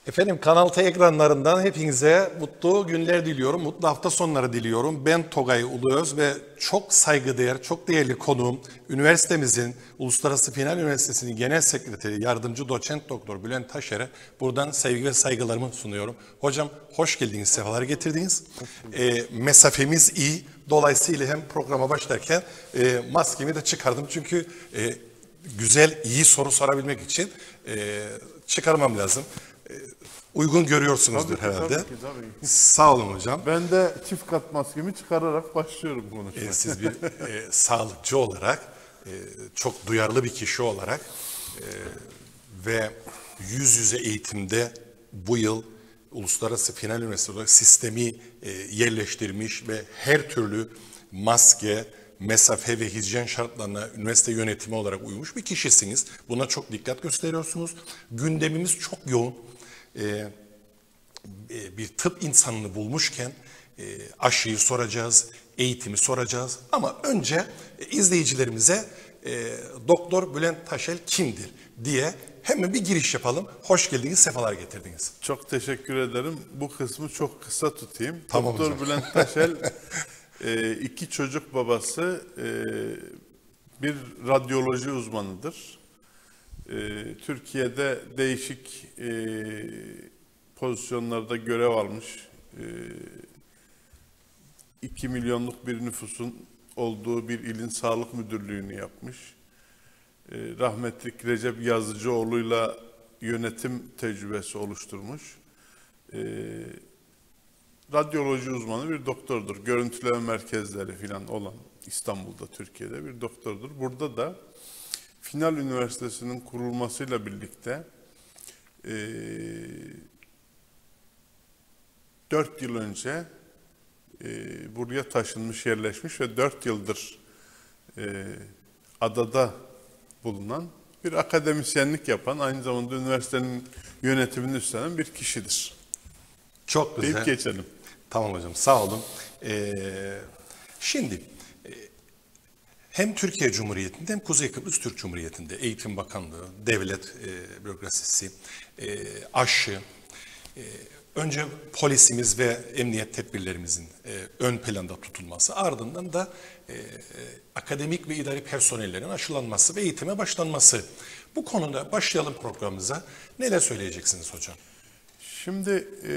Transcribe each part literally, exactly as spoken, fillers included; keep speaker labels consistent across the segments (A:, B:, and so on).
A: Efendim Kanal T ekranlarından hepinize mutlu günler diliyorum, mutlu hafta sonları diliyorum. Ben Togay Uluöz ve çok saygıdeğer, çok değerli konuğum, üniversitemizin, Uluslararası Final Üniversitesi'nin Genel Sekreteri, Yardımcı Doçent Doktor Bülent Taşer'e buradan sevgi ve saygılarımı sunuyorum. Hocam hoş geldiniz, sefalar getirdiniz. E, mesafemiz iyi, dolayısıyla hem programa başlarken e, maskemi de çıkardım çünkü e, güzel, iyi soru sorabilmek için e, çıkarmam lazım. Uygun görüyorsunuzdur
B: Tabii ki,
A: herhalde.
B: tabii ki, tabii ki.
A: Sağ olun hocam.
B: Ben de çift kat maskemi çıkararak başlıyorum konuşmaya.
A: Ee, siz bir e, sağlıkçı olarak, e, çok duyarlı bir kişi olarak e, ve yüz yüze eğitimde bu yıl Uluslararası Final Üniversitesi olarak sistemi e, yerleştirmiş ve her türlü maske, mesafe ve hijyen şartlarına üniversite yönetimi olarak uymuş bir kişisiniz. Buna çok dikkat gösteriyorsunuz. Gündemimiz çok yoğun. Ee, bir tıp insanını bulmuşken e, aşıyı soracağız, eğitimi soracağız. Ama önce e, izleyicilerimize e, Doktor Bülent Taşer kimdir diye hemen bir giriş yapalım. Hoş geldiniz, sefalar getirdiniz.
B: Çok teşekkür ederim. Bu kısmı çok kısa tutayım.
A: Tamam
B: Doktor
A: hocam.
B: Bülent Taşer e, iki çocuk babası, e, bir radyoloji uzmanıdır. E, Türkiye'de değişik e, pozisyonlarda görev almış. iki milyonluk bir nüfusun olduğu bir ilin sağlık müdürlüğünü yapmış. Rahmetli Recep Yazıcıoğlu'yla yönetim tecrübesi oluşturmuş. Radyoloji uzmanı bir doktordur. Görüntüleme merkezleri falan olan İstanbul'da, Türkiye'de bir doktordur. Burada da Final Üniversitesi'nin kurulmasıyla birlikte dört yıl önce e, buraya taşınmış, yerleşmiş ve dört yıldır e, adada bulunan bir akademisyenlik yapan, aynı zamanda üniversitenin yönetimini üstlenen bir kişidir.
A: Çok güzel.
B: Deyip geçelim.
A: Tamam hocam, sağ olun. Ee, şimdi e, hem Türkiye Cumhuriyeti'nde hem Kuzey Kıbrıs Türk Cumhuriyeti'nde Eğitim Bakanlığı, devlet e, bürokrasisi, e, aşı, e, önce polisimiz ve emniyet tedbirlerimizin e, ön planda tutulması, ardından da e, e, akademik ve idari personellerin aşılanması ve eğitime başlanması. Bu konuda başlayalım programımıza. Neler söyleyeceksiniz hocam?
B: Şimdi e,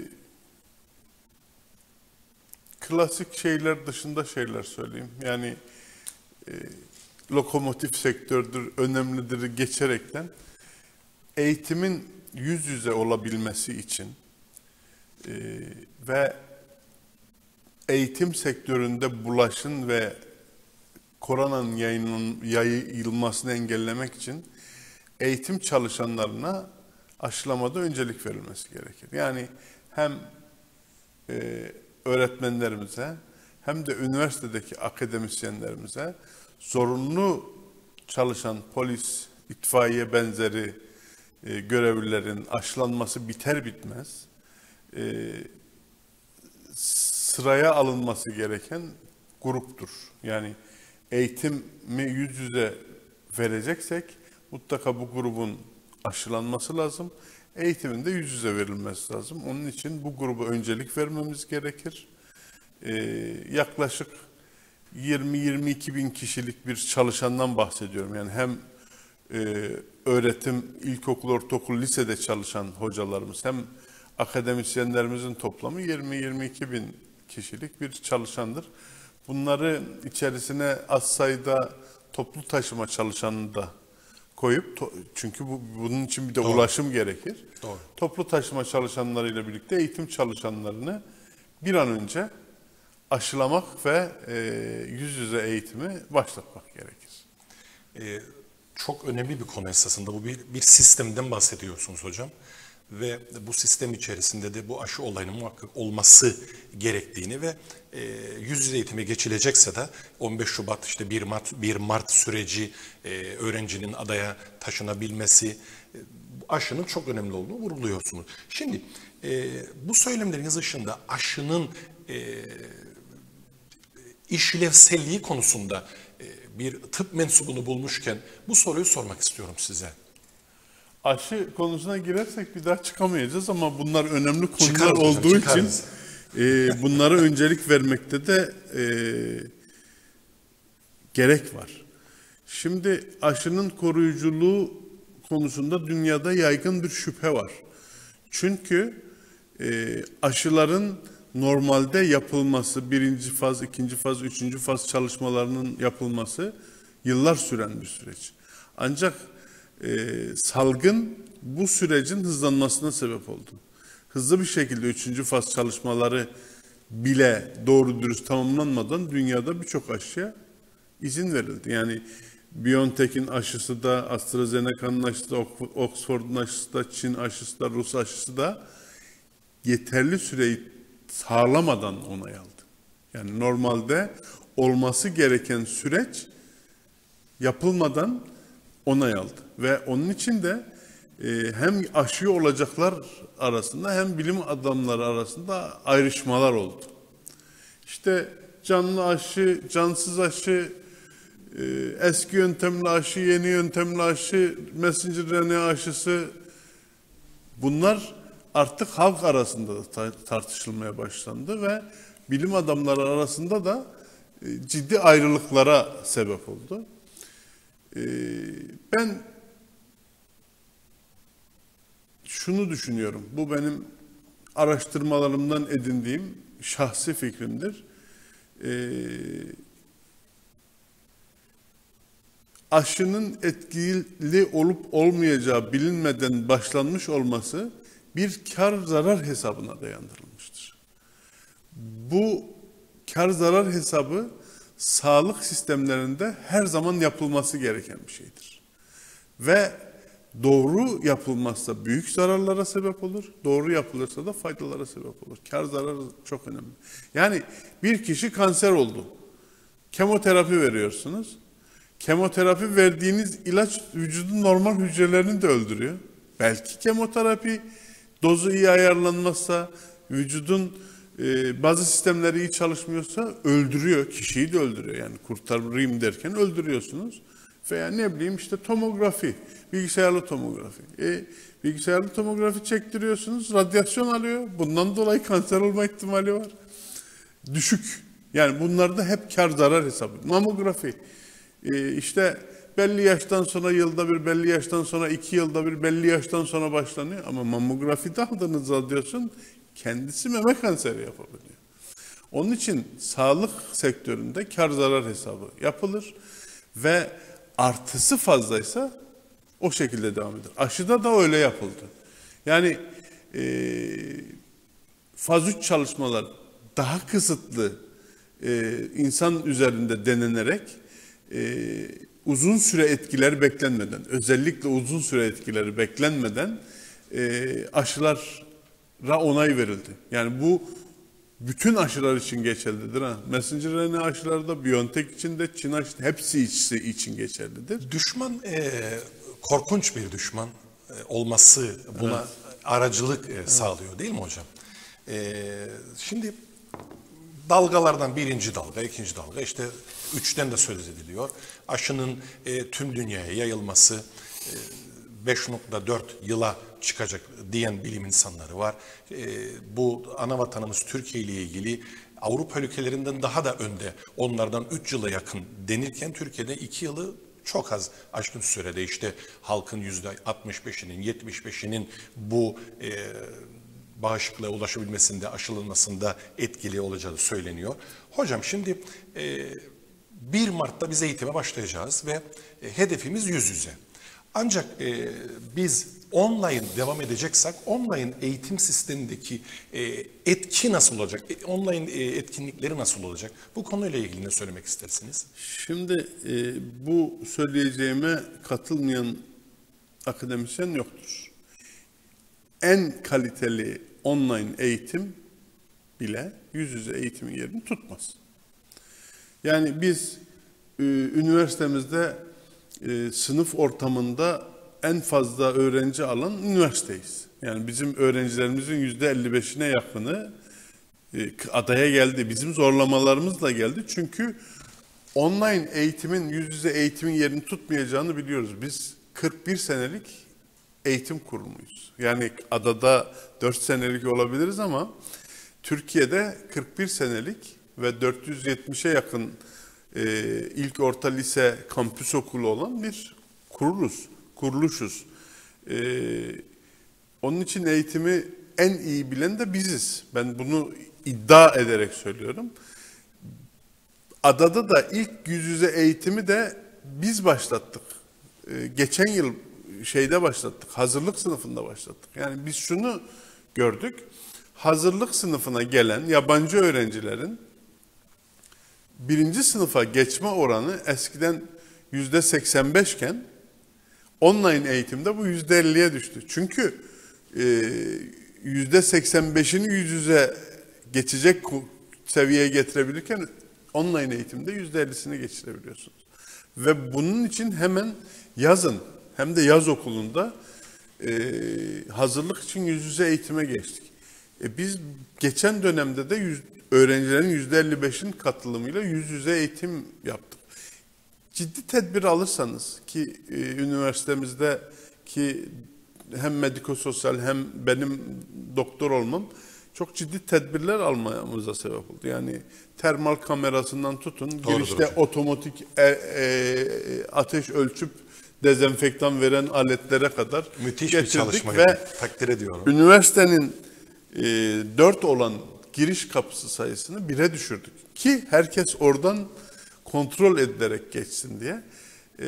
B: klasik şeyler dışında şeyler söyleyeyim. Yani e, lokomotif sektördür, önemlidir geçerekten eğitimin yüz yüze olabilmesi için e, ve eğitim sektöründe bulaşın ve koronanın yayının, yayılmasını engellemek için eğitim çalışanlarına aşılamada öncelik verilmesi gerekir. Yani hem e, öğretmenlerimize hem de üniversitedeki akademisyenlerimize zorunlu çalışan polis, itfaiye benzeri e, görevlilerin aşılanması biter bitmez e, sıraya alınması gereken gruptur. Yani eğitimi yüz yüze vereceksek mutlaka bu grubun aşılanması lazım. Eğitimin de yüz yüze verilmesi lazım. Onun için bu gruba öncelik vermemiz gerekir. Ee, yaklaşık yirmi yirmi iki bin kişilik bir çalışandan bahsediyorum. Yani hem e, öğretim, ilkokul, ortaokul, lisede çalışan hocalarımız hem akademisyenlerimizin toplamı yirmi yirmi iki bin kişilik bir çalışandır. Bunları içerisine az sayıda toplu taşıma çalışanını da koyup, çünkü bu, bunun için bir de Doğru. ulaşım gerekir.
A: Doğru.
B: Toplu taşıma çalışanlarıyla birlikte eğitim çalışanlarını bir an önce aşılamak ve e, yüz yüze eğitimi başlatmak gerekir.
A: Ee, çok önemli bir konu esasında. Bu bir, bir sistemden bahsediyorsunuz hocam. Ve bu sistem içerisinde de bu aşı olayının muhakkak olması gerektiğini ve e, yüz yüze eğitime geçilecekse de on beş Şubat işte bir Mart, bir Mart süreci e, öğrencinin adaya taşınabilmesi e, aşının çok önemli olduğunu vurguluyorsunuz. Şimdi e, bu söylemleriniz ışığında aşının e, işlevselliği konusunda e, bir tıp mensubunu bulmuşken bu soruyu sormak istiyorum size.
B: Aşı konusuna girersek bir daha çıkamayacağız ama bunlar önemli konular
A: Çıkarız hocam,
B: olduğu
A: çıkarız.
B: için e, bunlara öncelik vermekte de e, gerek var. Şimdi aşının koruyuculuğu konusunda dünyada yaygın bir şüphe var. Çünkü e, aşıların normalde yapılması, birinci faz, ikinci faz, üçüncü faz çalışmalarının yapılması yıllar süren bir süreç. Ancak e, salgın bu sürecin hızlanmasına sebep oldu. Hızlı bir şekilde üçüncü faz çalışmaları bile doğru dürüst tamamlanmadan dünyada birçok aşıya izin verildi. Yani BioNTech'in aşısı da, AstraZeneca'nın aşısı da, Oxford'un aşısı da, Çin aşısı da, Rus aşısı da yeterli süreyi sağlamadan onay aldı. Yani normalde olması gereken süreç yapılmadan onay aldı. Ve onun için de e, hem aşı olacaklar arasında hem bilim adamları arasında ayrışmalar oldu. İşte canlı aşı, cansız aşı, e, eski yöntemli aşı, yeni yöntemli aşı, messenger R N A aşısı, bunlar artık halk arasında da tartışılmaya başlandı ve bilim adamları arasında da e, ciddi ayrılıklara sebep oldu. E, ben şunu düşünüyorum, bu benim araştırmalarımdan edindiğim şahsi fikrimdir. Ee, aşının etkili olup olmayacağı bilinmeden başlanmış olması bir kar zarar hesabına dayandırılmıştır. Bu kar zarar hesabı sağlık sistemlerinde her zaman yapılması gereken bir şeydir. Ve doğru yapılmazsa büyük zararlara sebep olur. Doğru yapılırsa da faydalara sebep olur. Kar zararı çok önemli. Yani bir kişi kanser oldu. Kemoterapi veriyorsunuz. Kemoterapi verdiğiniz ilaç vücudun normal hücrelerini de öldürüyor. Belki kemoterapi dozu iyi ayarlanmazsa, vücudun e, bazı sistemleri iyi çalışmıyorsa öldürüyor. Kişiyi de öldürüyor. Yani kurtarayım derken öldürüyorsunuz. Veya ne bileyim işte tomografi, bilgisayarlı tomografi. E, bilgisayarlı tomografi çektiriyorsunuz, radyasyon alıyor. Bundan dolayı kanser olma ihtimali var. Düşük. Yani bunlarda hep kar zarar hesabı. Mamografi. E, işte belli yaştan sonra yılda bir, belli yaştan sonra iki yılda bir, belli yaştan sonra başlanıyor. Ama mamografide aldığınız radyasyon kendisi meme kanseri yapabiliyor. Onun için sağlık sektöründe kar zarar hesabı yapılır ve artısı fazlaysa o şekilde devam eder. Aşıda da öyle yapıldı. Yani e, faz üç çalışmalar daha kısıtlı e, insan üzerinde denenerek e, uzun süre etkileri beklenmeden, özellikle uzun süre etkileri beklenmeden e, aşılara onay verildi. Yani bu bütün aşılar için geçerlidir. Ha. Messenger R N A aşıları da, BioNTech için de, Çin aşısı hepsi için geçerlidir.
A: Düşman e, korkunç bir düşman e, olması buna evet. aracılık e, evet. sağlıyor değil mi hocam? E, şimdi dalgalardan birinci dalga, ikinci dalga, işte üçten de söz ediliyor. Aşının e, tüm dünyaya yayılması e, beş nokta dört yıla çıkacak diyen bilim insanları var. E, bu ana vatanımız Türkiye ile ilgili Avrupa ülkelerinden daha da önde, onlardan üç yıla yakın denirken Türkiye'de iki yılı çok az aşkın sürede, işte halkın yüzde altmış beşinin, yetmiş beşinin bu e, bağışıklığa ulaşabilmesinde, aşılanmasında etkili olacağı söyleniyor. Hocam şimdi e, bir Mart'ta biz eğitime başlayacağız ve e, hedefimiz yüz yüze. Ancak e, biz online devam edeceksek, online eğitim sistemindeki e, etki nasıl olacak? E, online e, etkinlikleri nasıl olacak? Bu konuyla ilgili ne söylemek istersiniz?
B: Şimdi e, bu söyleyeceğime katılmayan akademisyen yoktur. En kaliteli online eğitim bile yüz yüze eğitimin yerini tutmaz. Yani biz e, üniversitemizde e, sınıf ortamında en fazla öğrenci alan üniversiteyiz. Yani bizim öğrencilerimizin yüzde elli beşine yakını e, adaya geldi. Bizim zorlamalarımızla geldi. Çünkü online eğitimin, yüz yüze eğitimin yerini tutmayacağını biliyoruz. Biz kırk bir senelik eğitim kurumuyuz. Yani adada dört senelik olabiliriz ama Türkiye'de kırk bir senelik ve dört yüz yetmişe yakın e, ilk orta lise kampüs okulu olan bir kuruluz, kuruluşuz. E, onun için eğitimi en iyi bilen de biziz. Ben bunu iddia ederek söylüyorum. Adada da ilk yüz yüze eğitimi de biz başlattık. Ee, geçen yıl şeyde başlattık, hazırlık sınıfında başlattık. Yani biz şunu gördük, hazırlık sınıfına gelen yabancı öğrencilerin birinci sınıfa geçme oranı eskiden yüzde seksen beş iken online eğitimde bu yüzde elliye düştü. Çünkü e, yüzde seksen beşini yüz yüze geçecek seviyeye getirebilirken online eğitimde yüzde ellisini geçirebiliyorsunuz. Ve bunun için hemen yazın hem de yaz okulunda e, hazırlık için yüz yüze eğitime geçtik. E, biz geçen dönemde de yüz, öğrencilerin yüzde elli beşinin katılımıyla yüz yüze eğitim yaptık. Ciddi tedbir alırsanız ki e, üniversitemizde ki hem medikososyal hem benim doktor olmam çok ciddi tedbirler almamıza sebep oldu. Yani termal kamerasından tutun,
A: Doğrudur
B: girişte
A: hocam.
B: otomatik e, e, ateş ölçüp dezenfektan veren aletlere kadar
A: Müthiş bir
B: getirdik
A: çalışma.
B: ve
A: Takdir ediyorum.
B: üniversitenin e, dört olan giriş kapısı sayısını bire düşürdük. Ki herkes oradan kontrol edilerek geçsin diye. E,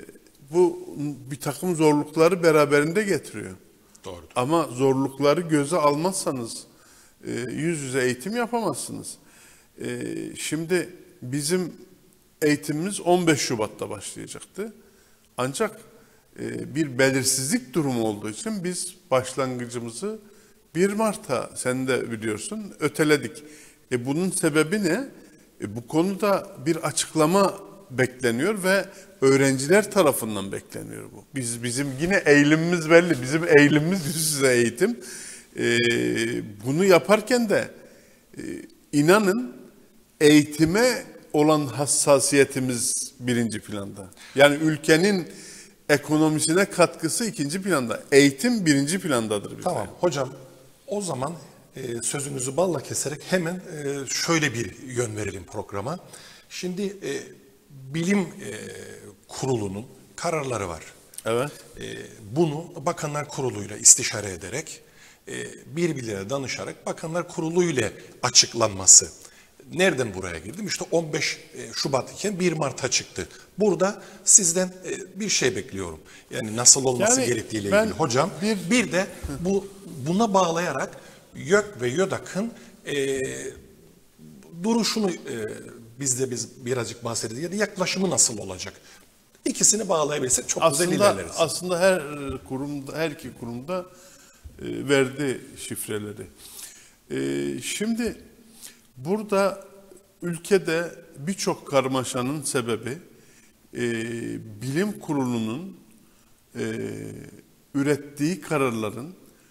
B: bu bir takım zorlukları beraberinde getiriyor.
A: Doğrudur.
B: Ama zorlukları göze almazsanız e, yüz yüze eğitim yapamazsınız. E, şimdi bizim eğitimimiz on beş Şubat'ta başlayacaktı. Ancak e, bir belirsizlik durumu olduğu için biz başlangıcımızı bir Mart'a, sen de biliyorsun, öteledik. E, bunun sebebi ne? E, bu konuda bir açıklama bekleniyor ve öğrenciler tarafından bekleniyor bu. Biz bizim yine eğilimimiz belli. Bizim eğilimimiz yüz yüze eğitim. Ee, bunu yaparken de e, inanın eğitime olan hassasiyetimiz birinci planda. Yani ülkenin ekonomisine katkısı ikinci planda. Eğitim birinci plandadır bize.
A: Tamam hocam, o zaman e, sözünüzü balla keserek hemen e, şöyle bir yön verelim programa. Şimdi e, bilim e, kurulunun kararları var.
B: Evet.
A: E, bunu Bakanlar Kurulu'yla istişare ederek, e, birbirlerine danışarak Bakanlar Kurulu ile açıklanması. Nereden buraya girdim? İşte on beş Şubat iken bir Mart'a çıktı. Burada sizden e, bir şey bekliyorum. Yani nasıl olması
B: Yani
A: gerektiğiyle
B: ben
A: ilgili hocam.
B: bir-
A: Bir de bu buna bağlayarak YÖK ve YÖDAK'ın e, duruşunu e, bizde biz birazcık bahsedelim. Ya da yaklaşımı nasıl olacak? İkisini bağlayabilirsek çok güzel
B: Aslında,
A: ilerleriz.
B: aslında her kurumda, her iki kurumda e, verdi şifreleri. E, şimdi burada ülkede birçok karmaşanın sebebi e, bilim kurulunun e, ürettiği kararların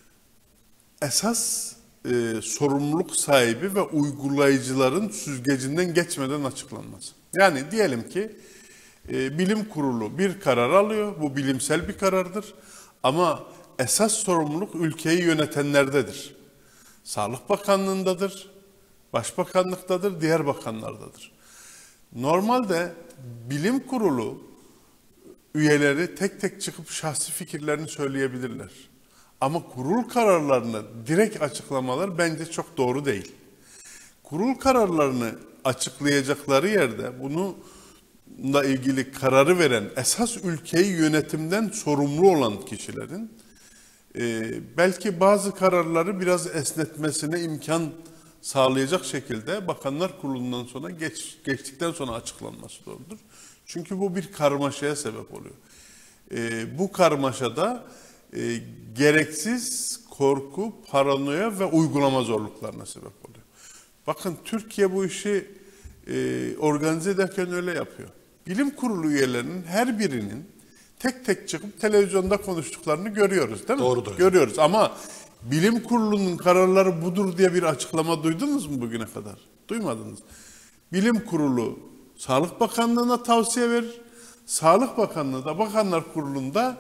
B: esas e, sorumluluk sahibi ve uygulayıcıların süzgecinden geçmeden açıklanması. Yani diyelim ki e, bilim kurulu bir karar alıyor, bu bilimsel bir karardır ama esas sorumluluk ülkeyi yönetenlerdedir. Sağlık Bakanlığındadır, Başbakanlıktadır, diğer bakanlardadır. Normalde bilim kurulu üyeleri tek tek çıkıp şahsi fikirlerini söyleyebilirler. Ama kurul kararlarını direkt açıklamalar bence çok doğru değil. Kurul kararlarını açıklayacakları yerde bununla ilgili kararı veren, esas ülkeyi yönetimden sorumlu olan kişilerin e, belki bazı kararları biraz esnetmesine imkan sağlayacak şekilde Bakanlar Kurulu'ndan sonra geç, geçtikten sonra açıklanması doğrudur. Çünkü bu bir karmaşaya sebep oluyor. E, bu karmaşada e, gereksiz korku, paranoya ve uygulama zorluklarına sebep oluyor. Bakın Türkiye bu işi e, organize ederken öyle yapıyor. Bilim kurulu üyelerinin her birinin tek tek çıkıp televizyonda konuştuklarını görüyoruz değil mi?
A: Doğrudur.
B: Görüyoruz ama bilim kurulunun kararları budur diye bir açıklama duydunuz mu bugüne kadar? Duymadınız. Bilim kurulu Sağlık Bakanlığı'na tavsiye verir. Sağlık Bakanlığı da Bakanlar Kurulu'nda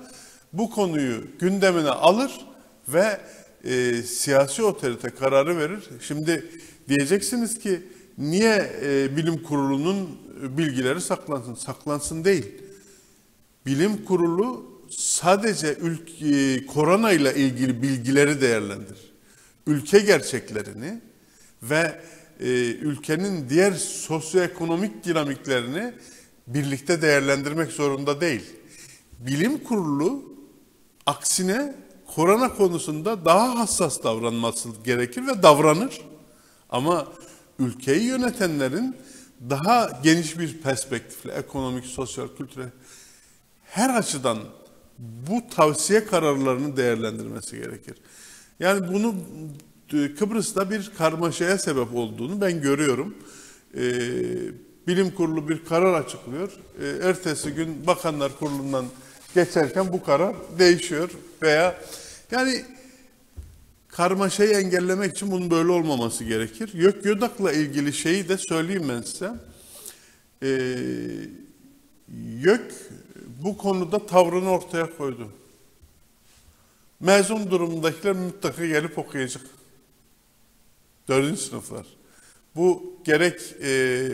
B: bu konuyu gündemine alır ve e, siyasi otorite kararı verir. Şimdi diyeceksiniz ki niye e, bilim kurulunun bilgileri saklansın? Saklansın değil. Bilim kurulu sadece ülke, korona ile ilgili bilgileri değerlendirir. Ülke gerçeklerini ve e, ülkenin diğer sosyoekonomik dinamiklerini birlikte değerlendirmek zorunda değil. Bilim kurulu aksine korona konusunda daha hassas davranması gerekir ve davranır. Ama ülkeyi yönetenlerin daha geniş bir perspektifle ekonomik, sosyal, kültürel her açıdan bu tavsiye kararlarını değerlendirmesi gerekir. Yani bunu Kıbrıs'ta bir karmaşaya sebep olduğunu ben görüyorum. Ee, bilim kurulu bir karar açıklıyor. Ee, ertesi gün Bakanlar Kurulu'ndan geçerken bu karar değişiyor veya yani karmaşayı engellemek için bunun böyle olmaması gerekir. YÖK-YÖDAK'la ilgili şeyi de söyleyeyim ben size. Ee, YÖK bu konuda tavrını ortaya koydu. Mezun durumundakiler mutlaka gelip okuyacak. Dördüncü sınıflar. Bu gerek e,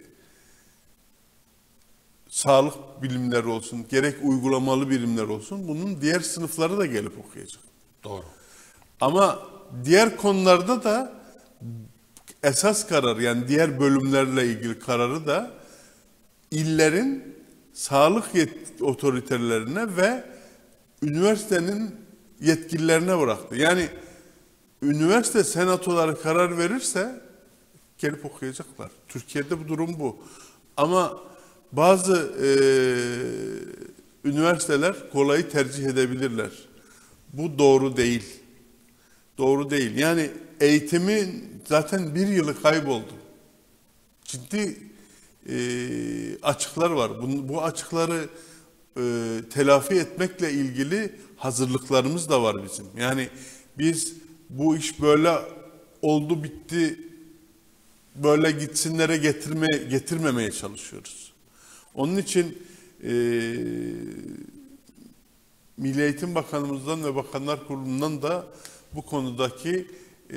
B: sağlık bilimleri olsun, gerek uygulamalı bilimler olsun, bunun diğer sınıfları da gelip okuyacak.
A: Doğru.
B: Ama diğer konularda da esas karar, yani diğer bölümlerle ilgili kararı da illerin sağlık otoritelerine ve üniversitenin yetkililerine bıraktı. Yani üniversite senatoları karar verirse gelip okuyacaklar. Türkiye'de bu durum bu. Ama bazı e, üniversiteler kolayı tercih edebilirler. Bu doğru değil. Doğru değil. Yani eğitimin zaten bir yılı kayboldu. Ciddi e, açıklar var. Bu, bu açıkları e, telafi etmekle ilgili hazırlıklarımız da var bizim. Yani biz bu iş böyle oldu bitti, böyle gitsinlere getirme, getirmemeye çalışıyoruz. Onun için e, Milli Eğitim Bakanımızdan ve Bakanlar Kurulu'ndan da bu konudaki e,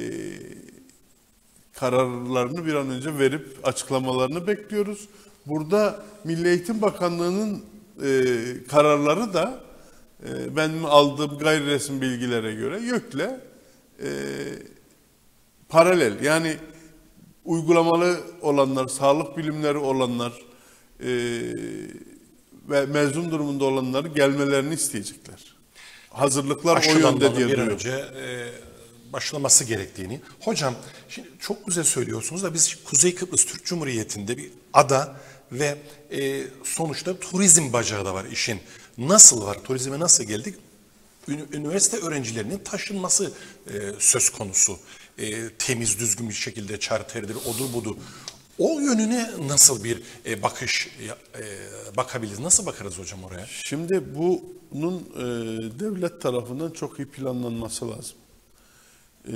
B: kararlarını bir an önce verip açıklamalarını bekliyoruz. Burada Milli Eğitim Bakanlığı'nın e, kararları da e, benim aldığım gayri resmi bilgilere göre YÖK'le e, paralel. Yani uygulamalı olanlar, sağlık bilimleri olanlar e, ve mezun durumunda olanları gelmelerini isteyecekler. Hazırlıklar o yönde diye
A: bir
B: duruyor.
A: önce e, başlaması gerektiğini. Hocam şimdi çok güzel söylüyorsunuz da biz Kuzey Kıbrıs Türk Cumhuriyeti'nde bir ada ve e, sonuçta turizm bacağı da var işin. Nasıl var? Turizme nasıl geldik? Üniversite öğrencilerinin taşınması e, söz konusu. E, temiz, düzgün bir şekilde charterdir, odur budur. O yönüne nasıl bir e, bakış e, bakabiliriz? Nasıl bakarız hocam oraya?
B: Şimdi bunun e, devlet tarafından çok iyi planlanması lazım. E,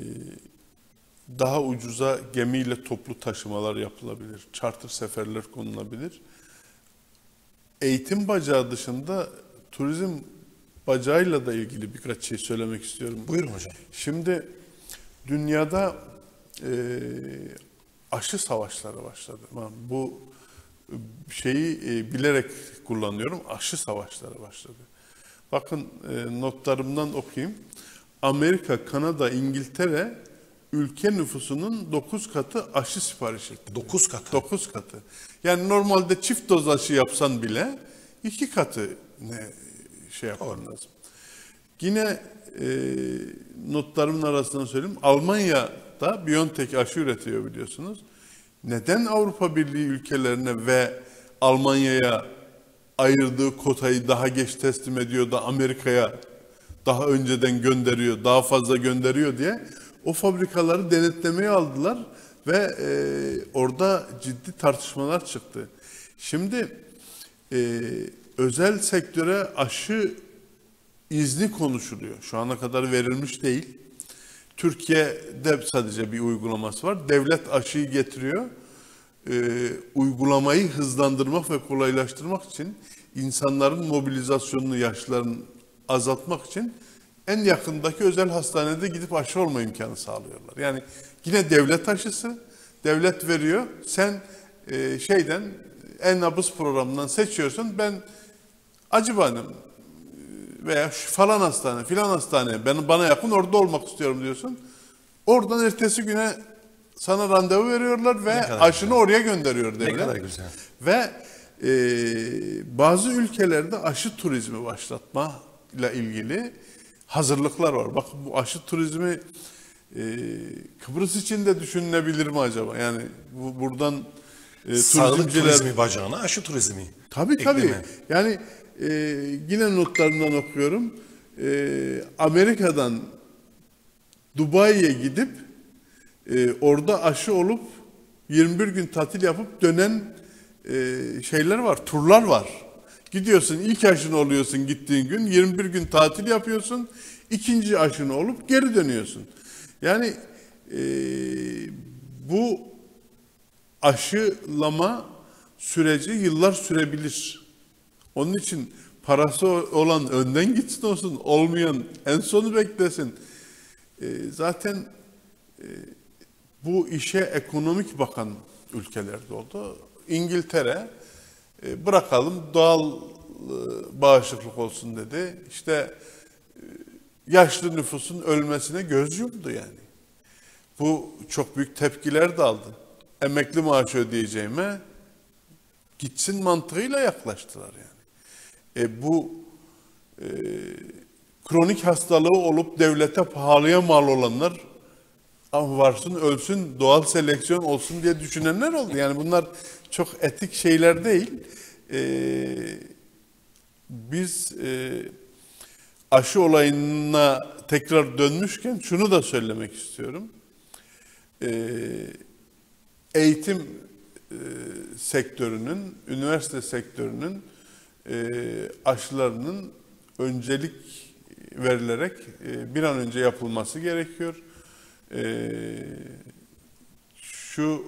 B: daha ucuza gemiyle toplu taşımalar yapılabilir. Charter seferler konulabilir. Eğitim bacağı dışında turizm bacağıyla da ilgili birkaç şey söylemek istiyorum.
A: Buyurun hocam.
B: Şimdi dünyada e, aşı savaşları başladı. Bu şeyi e, bilerek kullanıyorum. Aşı savaşları başladı. Bakın e, notlarımdan okuyayım. Amerika, Kanada, İngiltere ülke nüfusunun dokuz katı aşı sipariş etti.
A: dokuz katı.
B: dokuz katı. Yani normalde çift doz aşı yapsan bile iki katı ne şey yapman lazım. Yine e, notlarımın arasından söyleyeyim. Almanya'da BioNTech aşı üretiyor biliyorsunuz. Neden Avrupa Birliği ülkelerine ve Almanya'ya ayırdığı kotayı daha geç teslim ediyor da Amerika'ya daha önceden gönderiyor, daha fazla gönderiyor diye o fabrikaları denetlemeye aldılar ve e, orada ciddi tartışmalar çıktı. Şimdi e, özel sektöre aşı izni konuşuluyor. Şu ana kadar verilmiş değil. Türkiye'de sadece bir uygulaması var. Devlet aşıyı getiriyor. Ee, uygulamayı hızlandırmak ve kolaylaştırmak için insanların mobilizasyonunu, yaşlıların azaltmak için en yakındaki özel hastanede gidip aşı olma imkanı sağlıyorlar. Yani yine devlet aşısı, devlet veriyor. Sen e, şeyden e-nabız programından seçiyorsun. Ben Acıbadem veya şu falan hastane, filan hastane ben, bana yakın orada olmak istiyorum diyorsun. Oradan ertesi güne sana randevu veriyorlar ve aşını güzel. Oraya gönderiyor devlet.
A: Ne kadar güzel.
B: Ve e, bazı ülkelerde aşı turizmi başlatma ile ilgili hazırlıklar var. Bak bu aşı turizmi e, Kıbrıs için de düşünülebilir mi acaba? Yani bu buradan
A: e, sağlık turizmi bacağına aşı turizmi.
B: Tabii tabii. Ekleme. Yani e, yine notlarımdan okuyorum. E, Amerika'dan Dubai'ye gidip e, orada aşı olup yirmi bir gün tatil yapıp dönen e, şeyler var, turlar var. Gidiyorsun, ilk aşını oluyorsun gittiğin gün, yirmi bir gün tatil yapıyorsun, ikinci aşını olup geri dönüyorsun. Yani e, bu aşılama süreci yıllar sürebilir. Onun için parası olan önden gitsin olsun, olmayan en sonu beklesin. E, zaten e, bu işe ekonomik bakan ülkelerde oldu. İngiltere e, bırakalım doğal e, bağışıklık olsun dedi. İşte e, yaşlı nüfusun ölmesine göz yumdu yani. Bu çok büyük tepkiler de aldı. Emekli maaşı ödeyeceğime gitsin mantığıyla yaklaştılar yani. E, bu e, kronik hastalığı olup devlete pahalıya mal olanlar ama varsın ölsün doğal seleksiyon olsun diye düşünenler oldu. Yani bunlar çok etik şeyler değil. Ee, biz e, aşı olayına tekrar dönmüşken şunu da söylemek istiyorum. Ee, eğitim e, sektörünün, üniversite sektörünün e, aşılarının öncelik verilerek e, bir an önce yapılması gerekiyor. Ee, şu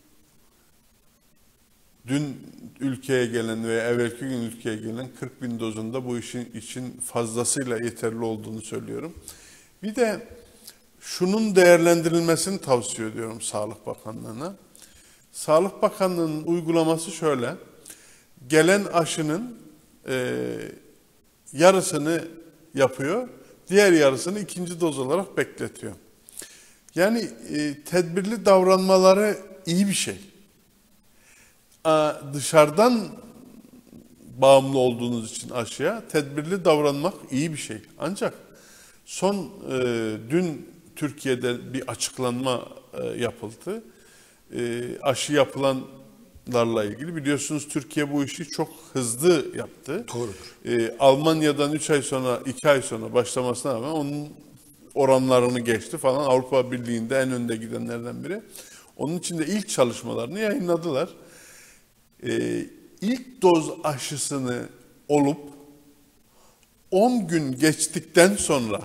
B: dün ülkeye gelen veya evvelki gün ülkeye gelen kırk bin dozunda bu işin için fazlasıyla yeterli olduğunu söylüyorum. Bir de şunun değerlendirilmesini tavsiye ediyorum Sağlık Bakanlığı'na. Sağlık Bakanlığı'nın uygulaması şöyle. Gelen aşının e, yarısını yapıyor, diğer yarısını ikinci doz olarak bekletiyor. Yani e, tedbirli davranmaları iyi bir şey. Aa, dışarıdan bağımlı olduğunuz için aşıya tedbirli davranmak iyi bir şey. Ancak son e, dün Türkiye'de bir açıklanma e, yapıldı. E, aşı yapılanlarla ilgili biliyorsunuz Türkiye bu işi çok hızlı yaptı.
A: Doğrudur.
B: E, Almanya'dan üç ay sonra, iki ay sonra başlamasına rağmen onun oranlarını geçti falan. Avrupa Birliği'nde en önde gidenlerden biri. Onun için de ilk çalışmalarını yayınladılar. Ee, ilk doz aşısını olup on gün geçtikten sonra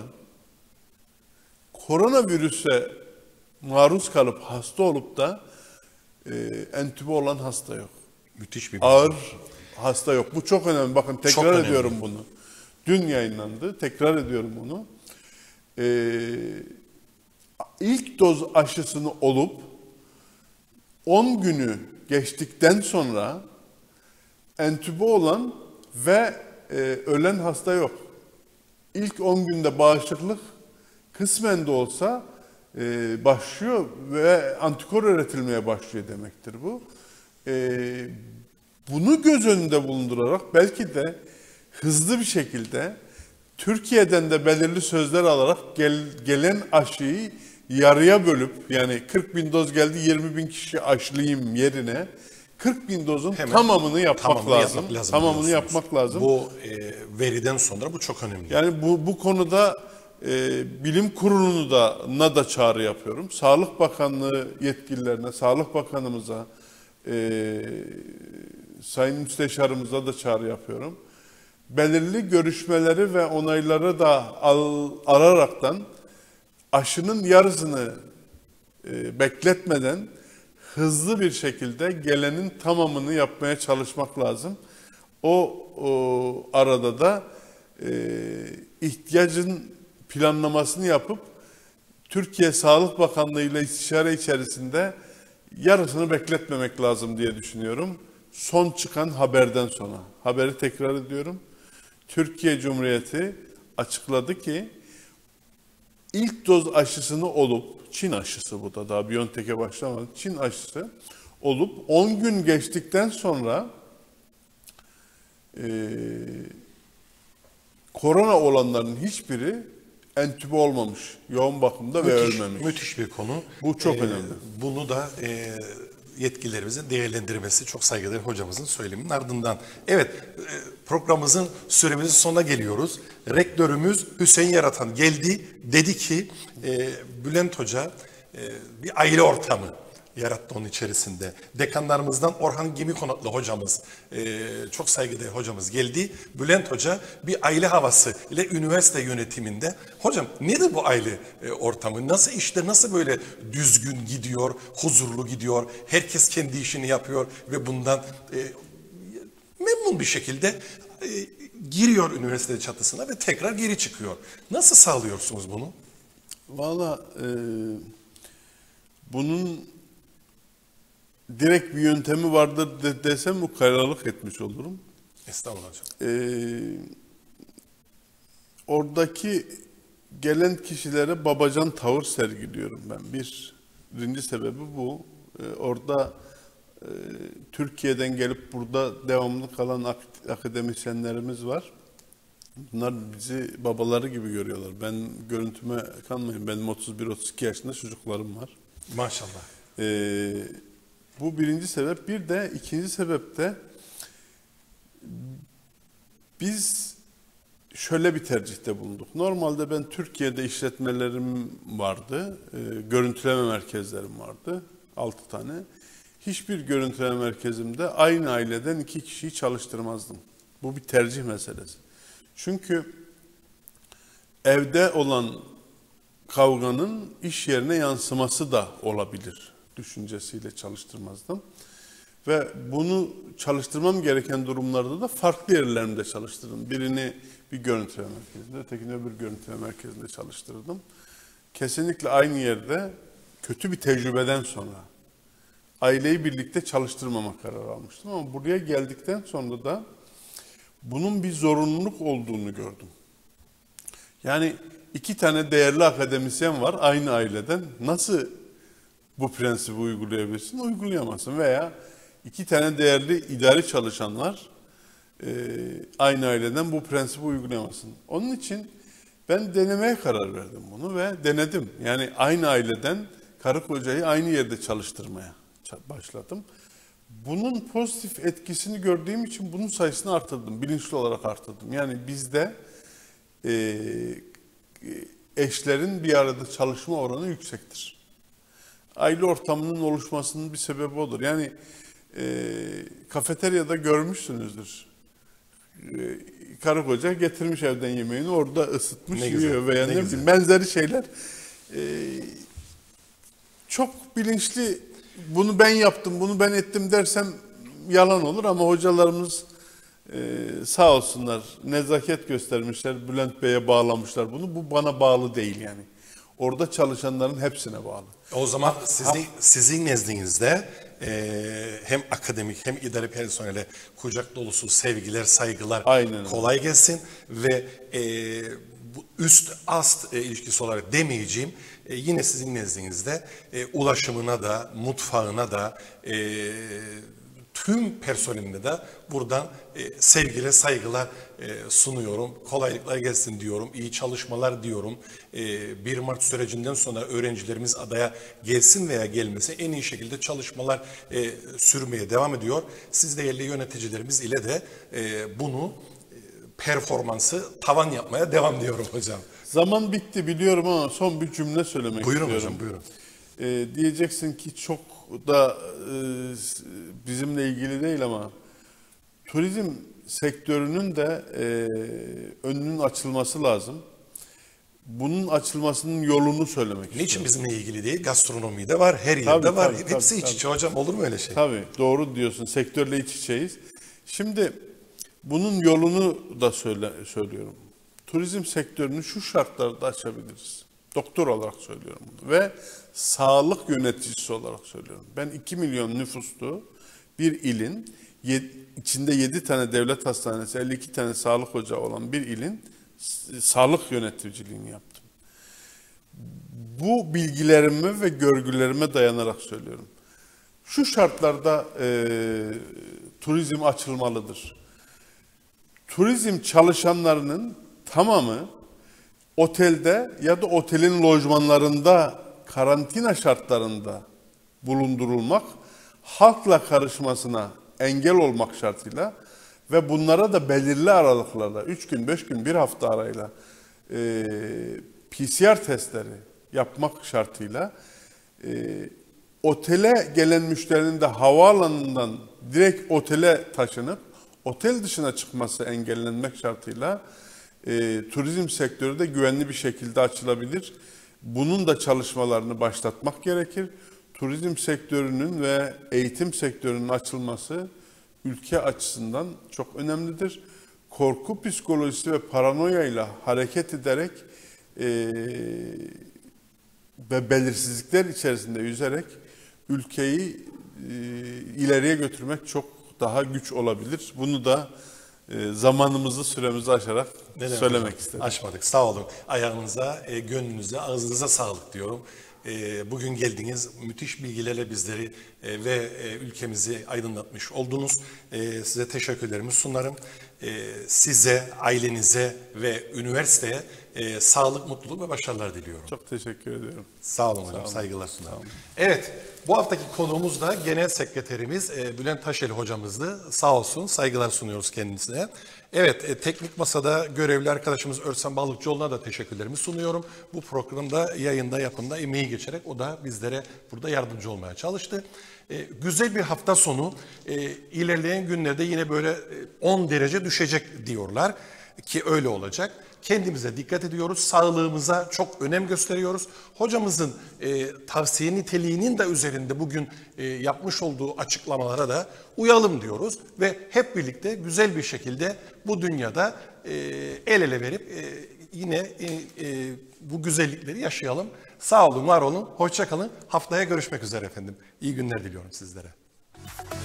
B: koronavirüse maruz kalıp hasta olup da e, entübe olan hasta yok.
A: Müthiş bir
B: ağır hasta yok. Bu çok önemli. Bakın tekrar
A: çok önemli.
B: ediyorum bunu. Dün yayınlandı. Tekrar ediyorum bunu. Ee, ilk doz aşısını olup on günü geçtikten sonra entübe olan ve e, ölen hasta yok. İlk on günde bağışıklık kısmen de olsa e, başlıyor ve antikor üretilmeye başlıyor demektir bu. E, bunu göz önünde bulundurarak belki de hızlı bir şekilde Türkiye'den de belirli sözler alarak gel, gelen aşıyı yarıya bölüp yani kırk bin doz geldi yirmi bin kişi aşılayayım yerine kırk bin dozun Hemen tamamını yapmak tamamını lazım. Yapmak lazım. Tamamını yapmak lazım.
A: Bu e, veriden sonra bu çok önemli.
B: Yani bu bu konuda e, bilim kurulunu da na da çağrı yapıyorum. Sağlık Bakanlığı yetkililerine, Sağlık Bakanımıza, e, Sayın Müsteşarımıza da çağrı yapıyorum. Belirli görüşmeleri ve onayları da al, araraktan aşının yarısını e, bekletmeden hızlı bir şekilde gelenin tamamını yapmaya çalışmak lazım. O, o arada da e, ihtiyacın planlamasını yapıp Türkiye Sağlık Bakanlığı ile istişare içerisinde yarısını bekletmemek lazım diye düşünüyorum. Son çıkan haberden sonra. Haberi tekrar ediyorum. Türkiye Cumhuriyeti açıkladı ki ilk doz aşısını olup, Çin aşısı bu da daha BioNTech'e başlamadı, Çin aşısı olup on gün geçtikten sonra e, korona olanların hiçbiri entübe olmamış, yoğun bakımda
A: müthiş,
B: ve ölmemiş.
A: Müthiş bir konu.
B: Bu çok
A: Ee,
B: önemli.
A: Bunu da e, yetkililerimizin değerlendirmesi çok saygıdeğer hocamızın söyleminin ardından. Evet, e, programımızın süremizin sonuna geliyoruz. Rektörümüz Hüseyin Yaratan geldi, dedi ki e, Bülent Hoca e, bir aile ortamı yarattı onun içerisinde. Dekanlarımızdan Orhan Gemikonaklı hocamız, e, çok saygıdeğer hocamız geldi. Bülent Hoca bir aile havası ile üniversite yönetiminde. Hocam nedir bu aile e, ortamı? Nasıl işler, nasıl böyle düzgün gidiyor, huzurlu gidiyor? Herkes kendi işini yapıyor ve bundan e, memnun bir şekilde e, giriyor üniversite çatısına ve tekrar geri çıkıyor. Nasıl sağlıyorsunuz bunu?
B: Valla e, bunun direkt bir yöntemi vardır de, desem ukalalık etmiş olurum.
A: Estağfurullah hocam.
B: Ee, oradaki gelen kişilere babacan tavır sergiliyorum ben. Bir, birinci sebebi bu. Ee, orada e, Türkiye'den gelip burada devamlı kalan ak akademisyenlerimiz var. Bunlar bizi babaları gibi görüyorlar. Ben görüntüme kanmayın. Benim otuz bir otuz iki yaşında çocuklarım var.
A: Maşallah.
B: Ee, Bu birinci sebep. Bir de ikinci sebep de biz şöyle bir tercihte bulunduk. Normalde ben Türkiye'de işletmelerim vardı. E, görüntüleme merkezlerim vardı. Altı tane. Hiçbir görüntüleme merkezimde aynı aileden iki kişiyi çalıştırmazdım. Bu bir tercih meselesi. Çünkü evde olan kavganın iş yerine yansıması da olabilir düşüncesiyle çalıştırmazdım. Ve bunu çalıştırmam gereken durumlarda da farklı yerlerimde çalıştırdım. Birini bir görüntüleme merkezinde, ötekini öbür görüntüleme merkezinde çalıştırdım. Kesinlikle aynı yerde kötü bir tecrübeden sonra aileyi birlikte çalıştırmama kararı almıştım. Ama buraya geldikten sonra da bunun bir zorunluluk olduğunu gördüm. Yani iki tane değerli akademisyen var aynı aileden. Nasıl bu prensibi uygulayabilirsin? Uygulayamazsın. Veya iki tane değerli idari çalışanlar e, aynı aileden bu prensibi uygulayamazsın. Onun için ben denemeye karar verdim bunu ve denedim. Yani aynı aileden karı kocayı aynı yerde çalıştırmaya başladım. Bunun pozitif etkisini gördüğüm için bunun sayısını artırdım. Bilinçli olarak artırdım. Yani bizde e, eşlerin bir arada çalışma oranı yüksektir. Aile ortamının oluşmasının bir sebebi odur. Yani e, kafeteryada görmüşsünüzdür. E, karı koca getirmiş evden yemeğini orada ısıtmış
A: ne
B: yiyor
A: güzel,
B: veya
A: ne
B: ne bileyim benzeri şeyler. E, çok bilinçli bunu ben yaptım, bunu ben ettim dersem yalan olur ama hocalarımız e, sağ olsunlar nezaket göstermişler, Bülent Bey'e bağlamışlar bunu. Bu bana bağlı değil yani. Orada çalışanların hepsine bağlı.
A: O zaman sizin, sizin nezdinizde e, hem akademik hem idari personele kucak dolusu sevgiler, saygılar,
B: aynen
A: kolay gelsin ve e, bu üst ast e, ilişkisi olarak demeyeceğim. E, yine sizin nezdinizde e, ulaşımına da, mutfağına da, e, tüm personeline de buradan e, sevgiler, saygılar e, sunuyorum. Kolaylıklar gelsin diyorum. İyi çalışmalar diyorum. E, bir Mart sürecinden sonra öğrencilerimiz adaya gelsin veya gelmese en iyi şekilde çalışmalar e, sürmeye devam ediyor. Siz değerli yöneticilerimiz ile de e, bunu e, performansı tavan yapmaya devam diyorum hocam.
B: Zaman bitti biliyorum ama son bir cümle söylemek
A: Buyurun
B: istiyorum.
A: hocam, buyurun.
B: Ee, diyeceksin ki çok da e, bizimle ilgili değil ama turizm sektörünün de e, önünün açılması lazım. Bunun açılmasının yolunu söylemek istiyorum.
A: Niçin bizimle ilgili değil? Gastronomi de var, her yerde
B: Tabii,
A: var.
B: tabii,
A: Hepsi
B: tabii,
A: iç içe hocam. Olur mu öyle şey?
B: Tabii doğru diyorsun. Sektörle iç içeyiz. Şimdi bunun yolunu da söyle, söylüyorum. turizm sektörünü şu şartlarda açabiliriz. Doktor olarak söylüyorum bunu ve sağlık yöneticisi olarak söylüyorum. Ben iki milyon nüfuslu bir ilin içinde yedi tane devlet hastanesi, elli iki tane sağlık ocağı olan bir ilin sağlık yöneticiliğini yaptım. Bu bilgilerime ve görgülerime dayanarak söylüyorum. Şu şartlarda e, turizm açılmalıdır. Turizm çalışanlarının tamamı otelde ya da otelin lojmanlarında karantina şartlarında bulundurulmak, halkla karışmasına engel olmak şartıyla ve bunlara da belirli aralıklarla, üç gün, beş gün, bir hafta arayla e, P C R testleri yapmak şartıyla e, otele gelen müşterinin de havaalanından direkt otele taşınıp otel dışına çıkması engellenmek şartıyla e, turizm sektörü de güvenli bir şekilde açılabilir. Bunun da çalışmalarını başlatmak gerekir. Turizm sektörünün ve eğitim sektörünün açılması ülke açısından çok önemlidir. Korku psikolojisi ve paranoya ile hareket ederek e, ve belirsizlikler içerisinde yüzerek ülkeyi e, ileriye götürmek çok daha güç olabilir. Bunu da e, zamanımızı, süremizi aşarak
A: Ne demek
B: söylemek
A: hocam?
B: istedim.
A: Aşmadık. Sağ olun. Ayağınıza, e, gönlünüze, ağzınıza sağlık diyorum. E, bugün geldiniz, müthiş bilgilerle bizleri e, ve e, ülkemizi aydınlatmış oldunuz. E, size teşekkürlerimi sunarım. E, size, ailenize ve üniversiteye e, sağlık, mutluluk ve başarılar diliyorum.
B: Çok teşekkür ediyorum.
A: Sağ olun hocam, saygılar sunarım. Evet, bu haftaki konuğumuz da Genel Sekreterimiz e, Bülent Taşeli hocamızdı. Sağ olsun, saygılar sunuyoruz kendisine. Evet, e, teknik masada görevli arkadaşımız Örsen Balıkçıoğlu'na da teşekkürlerimi sunuyorum. Bu programda, yayında, yapımda emeği geçerek o da bizlere burada yardımcı olmaya çalıştı. E, güzel bir hafta sonu, e, ilerleyen günlerde yine böyle on derece düşecek diyorlar ki öyle olacak. Kendimize dikkat ediyoruz, sağlığımıza çok önem gösteriyoruz. Hocamızın e, tavsiye niteliğinin de üzerinde bugün e, yapmış olduğu açıklamalara da uyalım diyoruz. Ve hep birlikte güzel bir şekilde bu dünyada e, el ele verip e, yine e, e, bu güzellikleri yaşayalım. Sağ olun, var olun, hoşça kalın. Haftaya görüşmek üzere efendim. İyi günler diliyorum sizlere.